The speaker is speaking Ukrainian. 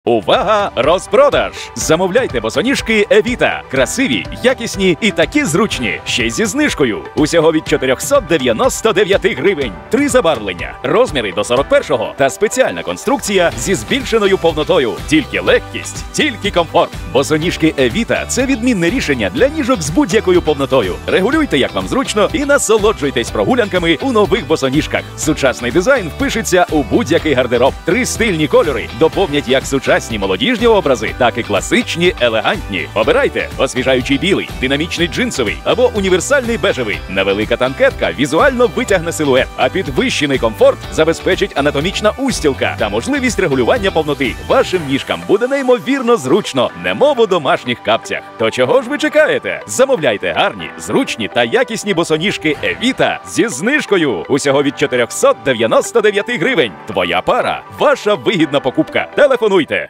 Увага! Розпродаж! Замовляйте босоніжки Евіта. Красиві, якісні і такі зручні. Ще й зі знижкою. Усього від 499 гривень. 3 забарвлення. Розміри до 41-го та спеціальна конструкція зі збільшеною повнотою. Тільки легкість, тільки комфорт. Босоніжки Евіта – це відмінне рішення для ніжок з будь-якою повнотою. Регулюйте, як вам зручно, і насолоджуйтесь прогулянками у нових босоніжках. Сучасний дизайн впишеться у будь-який гардероб. 3 стильні кольори доповнять як сучасні молодіжні образи, так і класичні, елегантні. Обирайте освіжаючий білий, динамічний джинсовий або універсальний бежевий. Невелика танкетка візуально витягне силует, а підвищений комфорт забезпечить анатомічна устілка та можливість регулювання повноти. Вашим ніжкам буде неймовірно зручно, немов у домашніх капцях. То чого ж ви чекаєте? Замовляйте гарні, зручні та якісні босоніжки Евіта зі знижкою. Усього від 499 гривень. Твоя пара. Ваша вигідна покупка. Телефонуйте.